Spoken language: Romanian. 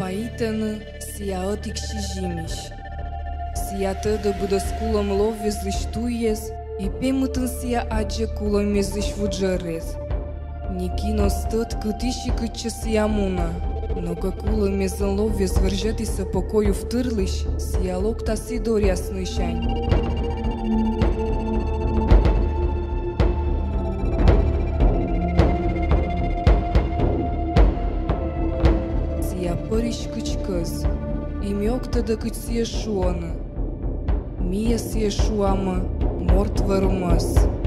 Maitănă si-a otic și jimiș. Si-a tădă budăsculă mlove zăștuiez, i pe si-a age culă me zășvugărez. Nikino stăt câti și cât ce si-a muna, no că culă me zănlove zvârjăti să pocoiu vtârliș, si-a loc ta si doria snâșani. Si-a păriș câci-căz, i-mi octă de cât si-e șuonă. Mie si-e șuamă, mort vă rămas.